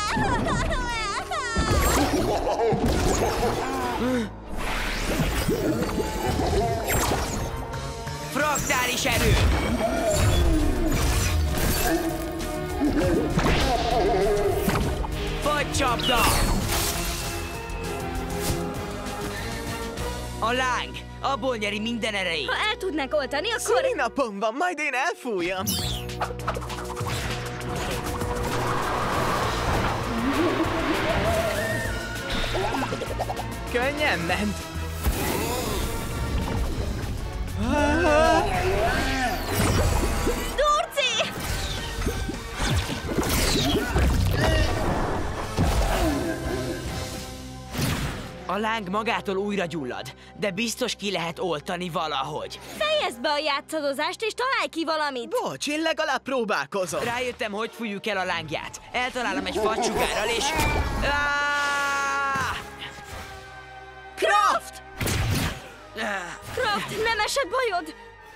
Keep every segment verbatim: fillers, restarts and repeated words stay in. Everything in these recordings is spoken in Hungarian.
Fraktális erő! Fagycsapda! A láng! Abból nyeri minden erejét! Ha el tudnák oltani, akkor... Szülinapom van, majd én elfújjam! Könnyen ment! Durci! A láng magától újra gyullad, de biztos ki lehet oltani valahogy. Fejezd be a játszadozást, és találj ki valamit! Bocs, én legalább próbálkozom! Rájöttem, hogy fújjuk el a lángját. Eltalálom egy facsugárral, és... Ah! Kraft! Kraft, nem esett bajod?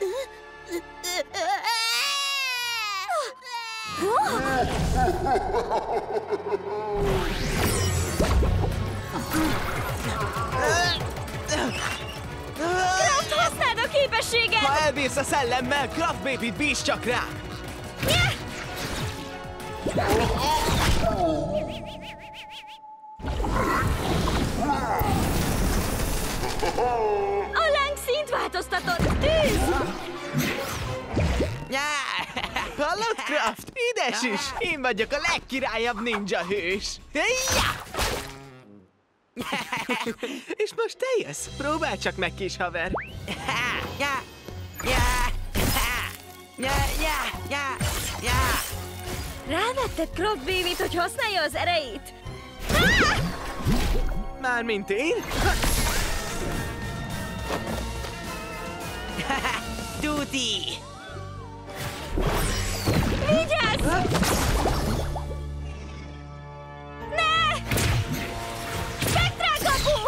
Kraft, használd a képességed! Ha elbírsz a szellemmel, Kraft Baby-t bízz csak rá! A láng színt változtatott! Tűz! Hallod, Kraft? Ides is! Én vagyok a legkirályabb ninja hős! És most te jössz? Próbálj csak meg, kis haver! Rávetted Kraft Baby-t, hogy használja az erejét? Mármint én? Tuti! Vigyázz! Ne! Spektrálkapu!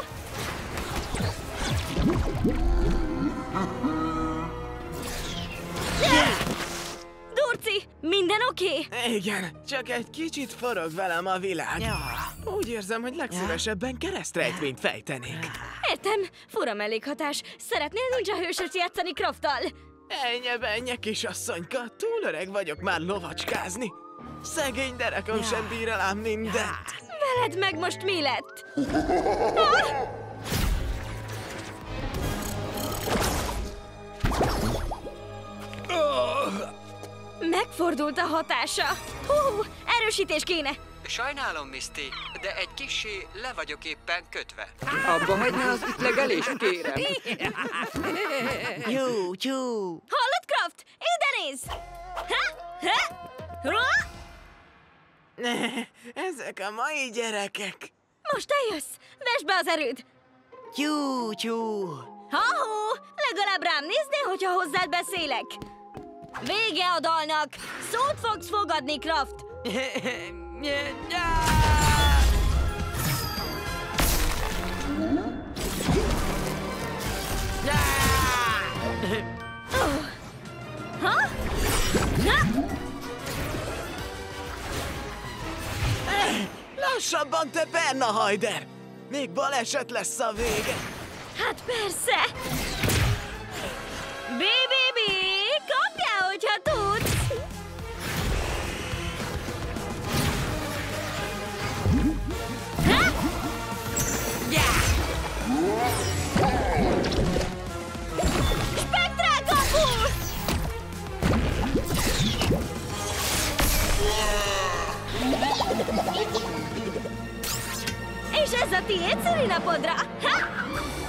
Durci, minden oké? Okay? Igen, csak egy kicsit forog velem a világ. Úgy érzem, hogy legszívesebben keresztrejtvényt fejtenék. Értem, fura mellékhatás. Szeretnél ninja hősöt játszani Krafttal? Ennye benye, kisasszonyka, túl öreg vagyok már lovacskázni. Szegény derekom sem bír el ám mindent. Veled meg most mi lett? Ah! Megfordult a hatása. Hú, erősítés kéne. Sajnálom, Misty, de egy kissé le vagyok éppen kötve. Abba hagyná az ütlegelést, kérem. Jó, jó. Hallod, Kraft? Ide nézz! Ha? Ha? Ha? Ezek a mai gyerekek. Most eljössz! Vesd be az erőd! Tyú, tyú. Ha-hó! Legalább rám néznél, hogyha hozzád beszélek! Vége a dalnak! Szót fogsz fogadni, Kraft! Oh. Ha? Na? Lassabban, te Berna Hajder! Még baleset lesz a vége. Hát persze! bé bé bé! Kapjál, hogyha tudsz! Ha? Spektrálkapu! És ez a tiéd szülinapodra! Ha?